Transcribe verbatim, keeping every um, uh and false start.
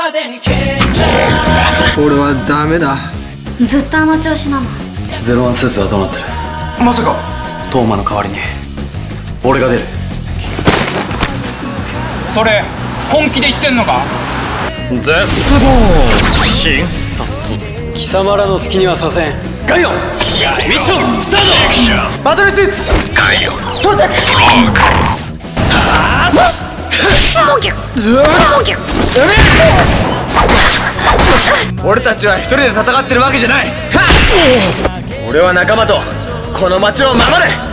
俺はダメだ。 ずっとあの調子なの。 ゼロワンスーツはどうなってる？ まさかトーマの代わりに俺が出る。 それ本気で言ってんのか？ 絶望診察。貴様らの好きにはさせん。ガイオンミッションスタート。 バトルスーツ装着。俺たちは一人で戦ってるわけじゃない。俺は仲間とこの街を守る。